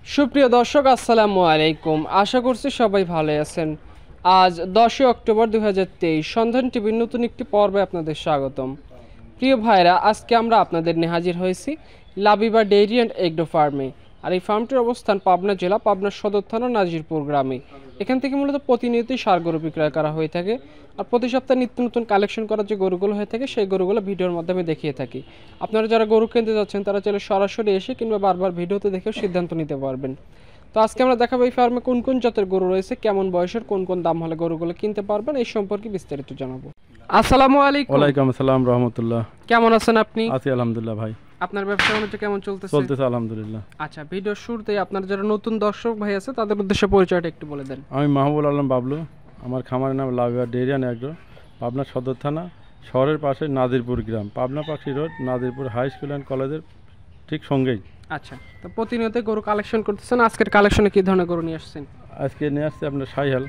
সুপ্রিয় দর্শক আসসালামু আলাইকুম, আশা করছি সবাই ভালো আছেন। আজ 10 অক্টোবর 2023 সন্ধান টিভির নতুন একটি পর্বে আপনাদের স্বাগতম। প্রিয় ভাইরা, আজকে আমরা আপনাদের নিয়ে হাজির হয়েছি লাবিবা ডেইরি অ্যান্ড এগ্রো ফার্মে। আর এই ফার্মটির অবস্থান পাবনা জেলা, পাবনা সদর থানা, নাজিরপুর গ্রামে। এখান থেকে মূলত প্রতিনিয়তই সার গরু বিক্রয় করা হয়ে থাকে। আর প্রতি সপ্তাহে নিত্য নতুন কালেকশন করার যে গরুগুলো হয়ে থাকে সেই গরুগুলো ভিডিওর মাধ্যমে দেখিয়ে থাকি। আপনারা যারা গরু কিনতে যাচ্ছেন তারা চাইলে সরাসরি এসে কিংবা বারবার ভিডিওতে দেখেও সিদ্ধান্ত নিতে পারবেন। তো আজকে আমরা দেখাবো এই ফার্মে কোন কোন জাতের গরু রয়েছে, কেমন বয়সের, কোন কোন দাম হলে গরুগুলো কিনতে পারবেন, এই সম্পর্কে বিস্তারিত জানাবো। আসসালামু আলাইকুম। ওয়ালাইকুম আসসালাম রাহমাতুল্লাহ। কেমন আছেন আপনি? আছি আলহামদুলিল্লাহ ভাই। আপনার ব্যবসা বাণিজ্য কেমন চলতেছে? চলতেছে আলহামদুলিল্লাহ। আচ্ছা, ভিডিওর শুরুতেই আপনার যারা নতুন দর্শক ভাই আছে তাদের উদ্দেশ্যে পরিচয়টা একটু বলে দেন। আমি মাহবুবুল আলম বাবলু। আমার খামারের নাম Labiba dairy and agro, Pabna Sadar থানা, শহরের পাশে নাজিরপুর গ্রাম, পাবনা পাখি road, Nazirpur high school and কলেজের ঠিক সঙ্গেই। আচ্ছা, তো প্রতিনিয়ত গরু কালেকশন করতেছেন, আজকের কালেকশনে কি ধরনের গরু নিয়ে আসছেন? আজকে নিয়ে আসছে আপনার সাইহাল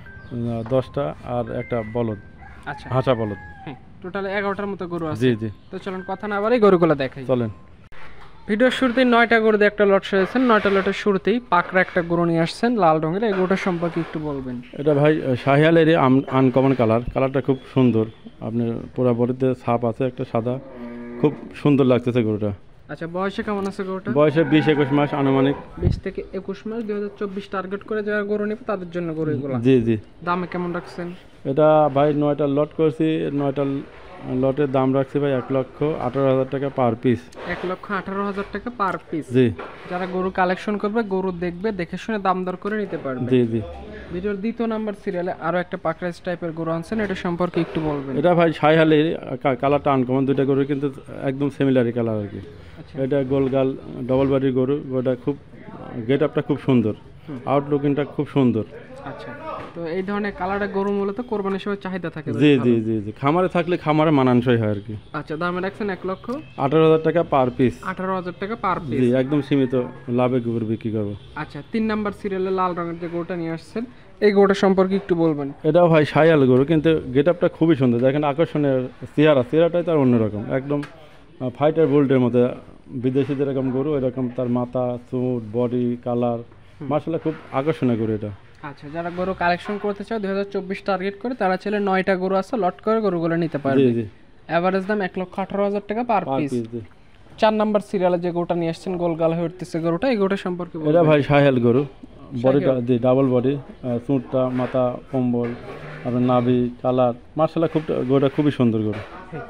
10টা আর একটা বলদ। আচ্ছা, হাঁসা বলদ। হ্যাঁ, টোটাল 11টার মতো গরু আছে। জি জি, তো চলুন কথা না বাড়াই গরুগুলো দেখাই। চলেন। ভিডিওর শুরুতেই 9টা গরু দিয়ে একটা লট সেরেছেন। 9টা লটের শুরুতেই পাকড়া একটা গরু নিয়ে আসছেন লাল রঙের, এই গরুটার সম্পর্কে একটু বলবেন। এটা ভাই শাহিয়ালেরই আনকমন কালারটা খুব সুন্দর। আপনার পুরা বডিতে ছাপ আছে একটা সাদা, খুব সুন্দর লাগতেছে গরুটা। আচ্ছা, বয়সে কেমন আছে গরুটা? বয়সে 20-21 মাস আনুমানিক। 20 থেকে 21 মাস, 2024 টার্গেট করে যারা গরু নেবে তাদের জন্য গরু এগুলো। জি জি। দামে কেমন রাখছেন? এটা ভাই 9টা লট করছি, 9টা লটের দাম রাখছি ভাই 1,18,000 টাকা পার পিস। 1,18,000 টাকা পার পিস। জি। যারা গরু কালেকশন করবে, গরু দেখবে, দেখে শুনে দাম দর করে নিতে পারবে। জি জি। ভিডিওর 2 নাম্বার সিরিয়ালে আরো একটা পাকড়াইজ টাইপের গরু আনছেন, এটা সম্পর্কে একটু বলবেন। এটা ভাই শাহিয়ালের কালারটা আনকমন, দুইটা গরু কিন্তু একদম সিমিলারই কালার আর কি। আচ্ছা, এটা গোলগাল ডবল বডির গরু, গরুটা খুব গেট আপটা খুব সুন্দর, আউটলুকিংটা খুব সুন্দর। আচ্ছা, তো এই ধরনের কালারের গরু মূলত কোরবানির সময় চাহিদা থাকে। জি জি জি জি, খামারে থাকলে খামারে মানানসই হয় আর কি। আচ্ছা, দামে রাখছেন 1,18,000 টাকা পার পিস। 1,18,000 টাকা পার পিস। জি, একদম সীমিত লাভে গরু বিক্রি করবো। আচ্ছা, 3 নাম্বার সিরিয়ালে লাল রঙের যে গরুটা নিয়ে আসছেন, এই গরুটা সম্পর্কে একটু বলবেন। এটাও ভাই শাহিয়াল গরু, কিন্তু গেট আপটা খুবই সুন্দর। দেখেন আকর্ষণীয় চেহারাটাই তার অন্যরকম, একদম ফাইটার বুলটের মতো। বিদেশি যেরকম গরু এরকম তার মাথা, চুট, বডি, কালার, মার্শাল্লাহ খুব আকর্ষণীয় গরু এটা। আচ্ছা, যারা গরু কালেকশন করতে চায় 2024 টার্গেট করে, তারা ছেলে 9টা গরু আছে, লট করে গরুগুলো নিতে পারবে। জি জি। এভারেজ দাম 1,18,000 টাকা পার পিস। জি। 4 নাম্বার সিরিয়ালে যে গরুটা নিয়ে আসছেন গোলগাল হয়ে উঠতেছে গরুটা, এই গরুটা সম্পর্কে বলবেন। এটা ভাই শাহিয়াল গরু, বডিটা জি ডাবল বডি, চুটটা, মাথা, কম্বল, আপনার নাভি, কালার, মার্শাল্লাহ খুব গরুটা খুবই সুন্দর গরু।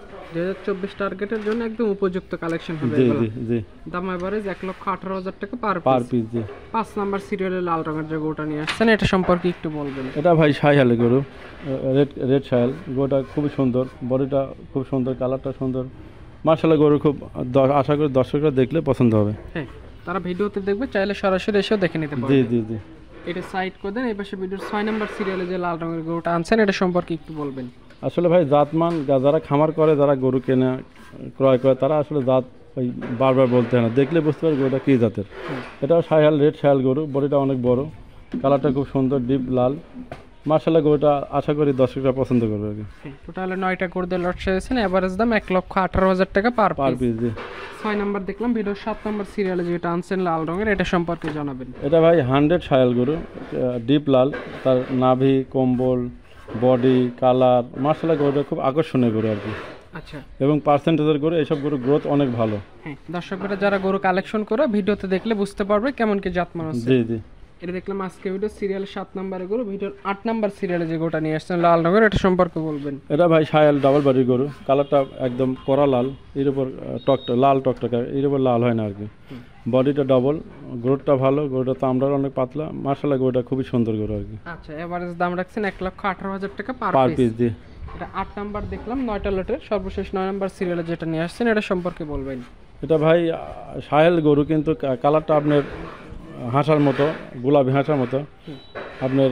2024 টার্গেটের জন্য একদম উপযুক্ত কালেকশন হবে জি এগুলো। জি জি। দাম এভারেজ 1,18,000 টাকা পার পার পিস। পিস জি। 5 নাম্বার সিরিয়ালে লাল রঙের যে গরুটা নিয়ে আসছেন, এটা সম্পর্কে একটু বলবেন। এটা ভাই শাহিয়াল গরু, রেড শাহিয়াল গরুটা খুবই সুন্দর, বডিটা খুব সুন্দর, কালারটা সুন্দর, মার্শাল্লাহ গরু খুব আশা করি দর্শকরা দেখলে পছন্দ হবে। হ্যাঁ, তারা ভিডিওতে দেখবে, চাইলে সরাসরি এসেও দেখে নিতে পারবে। জি জি জি। এটা সাইড করে দেন। এই পাশে ভিডিওর 6 নাম্বার সিরিয়ালে যে লাল রঙের গরুটা আনছেন, এটা সম্পর্কে একটু বলবেন। আসলে ভাই জাতমান যারা খামার করে, যারা গরু কেনা ক্রয় করে, তারা আসলে জাত ওই বারবার বলতে হয় না, দেখলে বুঝতে পারে গরুটা কী জাতের। এটাও শাহিয়াল, রেড শাহিয়াল গরু, বডিটা অনেক বড়, কালারটা খুব সুন্দর, ডিপ লাল, মার্শাল্লাহ গরুটা আশা করি দর্শকরা পছন্দ করবে আর কি। টোটালে 9টা গরু দিয়ে লট সেরেছেন, এভারেজ দাম 1,18,000 টাকা পার পিস। জি। 6 নাম্বার দেখলাম, ভিডিওর 7 নাম্বার সিরিয়ালে যেটা আনছেন লাল রঙের, এটা সম্পর্কে জানাবেন। এটা ভাই 100 শাহিয়াল গরু, ডিপ লাল, তার নাভি, কম্বল, বডি, কালার, মার্শাল্লাহ গরুটা খুব আকর্ষণীয় গরু আর কি। আচ্ছা, এবং পার্সেন্টেজের গরু, এইসব গরু গ্রোথ অনেক ভালো। হ্যাঁ, দর্শকরা যারা গরু কালেকশন করে ভিডিওতে দেখলে বুঝতে পারবে কেমন কি জাতমান আছে। জি জি। এটা দেখলাম আজকে ভিডিও সিরিয়াল 7 নাম্বারে গরু, ভিডিওর 8 নাম্বার সিরিয়ালে যে গরুটা নিয়ে আসছেন লাল রঙের, এটা সম্পর্কে বলবেন। এটা ভাই শাহিয়াল ডাবল বডির গরু, কালারটা একদম কড়া লাল, এর উপর লাল টকটকা, এর উপর লাল হয় না আর কি। বডিটা ডবল, গরুটা ভালো, গরুটা চামড়ার অনেক পাতলা, মার্শাল্লাহ গরুটা খুবই সুন্দর গরু আর কি। আচ্ছা, এভারেজ দাম রাখছেন 1,18,000 টাকা পার পার পিস। পিস। জি। এটা 8 নাম্বার দেখলাম, 9টা লটের সর্বশেষ 9 নাম্বার সিরিয়ালে যেটা নিয়ে আসছেন, এটা সম্পর্কে বলবেন। এটা ভাই শাহিয়াল গরু, কিন্তু কালারটা আপনার হাঁসার মতো, গোলাপি হাঁসার মতো, আপনার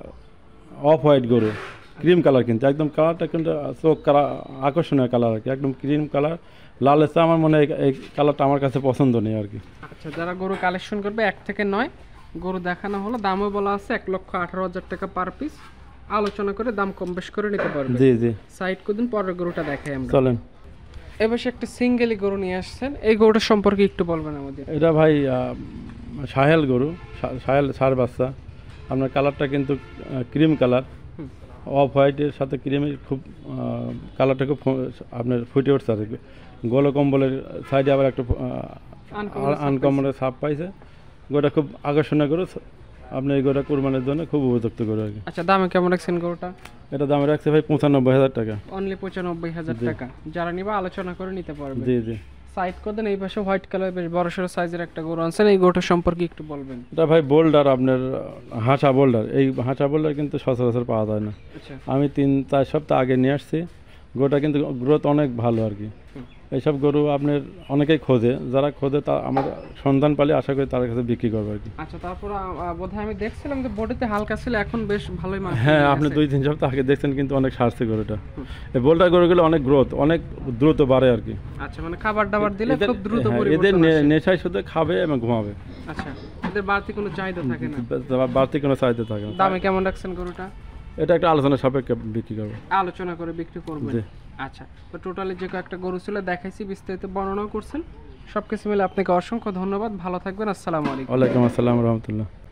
অফ হোয়াইট গরু, ক্রিম কালার, কিন্তু একদম কালারটা কিন্তু চোখ কালার, আকর্ষণীয় কালার আর কি, একদম ক্রিম কালার, লাল এসে আমার মনে হয় এই কালারটা আমার কাছে পছন্দ নেই আর কি। আচ্ছা, যারা গরু কালেকশন করবে 1 থেকে 9 গরু দেখানো হলো, দামও বলা আছে 1,18,000 টাকা পার পিস, আলোচনা করে দাম কম বেশ করে নিতে পারবে। জি জি। সাইড করে দিন, পরের গরুটা দেখাই আমরা। চলেন। এবার একটা সিঙ্গেলি গরু নিয়ে আসছেন, এই গরুটার সম্পর্কে একটু বলবেন আমাদের। এটা ভাই সাহেল গরু, সাহেল সার বাচ্চা। আপনার কালারটা কিন্তু ক্রিম কালার, অফ হোয়াইটের সাথে ক্রিমের খুব কালারটা খুব আপনার ফুটে উঠছে আর কি। গোল কম্বলের সাইডে আবার একটা আনকমনের ছাপ পাইছে। গরুটা খুব আকর্ষণীয় গরু, আপনি এই গরুটা কুরবানির জন্য খুব উপযুক্ত গরু আর কি। আচ্ছা, দামে কেমন রাখছেন গরুটা? এটা দামে রাখছে ভাই 95,000 টাকা। অনলি 95,000 টাকা। যারা নিবে আলোচনা করে নিতে পারবে। জি জি। সাইড করে দেন। এই পাশে হোয়াইট কালার বেশ বড়সড় সাইজের একটা গরু আনছেন, এই গরুটা সম্পর্কে একটু বলবেন। এটা ভাই বোল্ডার, আপনার হাঁসা বোল্ডার। এই হাঁসা বোল্ডার কিন্তু সচরাচর পাওয়া যায় না। আচ্ছা, আমি 3-4 সপ্তাহ আগে নিয়ে আসছি। গরুটা কিন্তু গ্রোথ অনেক ভালো আর কি। এইসব গরু আপনার অনেকেই খোঁজে, যারা খোঁজে তা আমার সন্ধান পালে আশা করি তার কাছে বিক্রি করবো আর কি। আচ্ছা, তারপর বোধহয় আমি দেখছিলাম যে বডিতে হালকা ছিল, এখন বেশ ভালোই মাংস। হ্যাঁ, আপনি 2-3 সপ্তাহ আগে দেখছেন কিন্তু অনেক সারছে গরুটা। এই বোল্ডার গরুগুলো অনেক গ্রোথ, অনেক দ্রুত বাড়ে আর কি। আচ্ছা, মানে খাবার দাবার দিলে খুব দ্রুত হ্যাঁ, পরিবর্তন এদের আসে। নেশায় শুধু খাবে এবং ঘুমাবে। আচ্ছা, এদের বাড়তি কোনো চাহিদা থাকে না। বাড়তি কোনো চাহিদা থাকে না। দামে কেমন রাখছেন গরুটা? এটা একটা আলোচনা সাপেক্ষে বিক্রি করবো। আলোচনা করে বিক্রি করবেন। জি। আচ্ছা, তো টোটালি যে কয়েকটা গরু ছিল দেখাইছি, বিস্তারিত বর্ণনা করছেন। সবকিছু মিলে আপনাকে অসংখ্য ধন্যবাদ। ভালো থাকবেন। আসসালামু আলাইকুম। ওয়ালাইকুম আসসালাম রহমতুল্লাহ।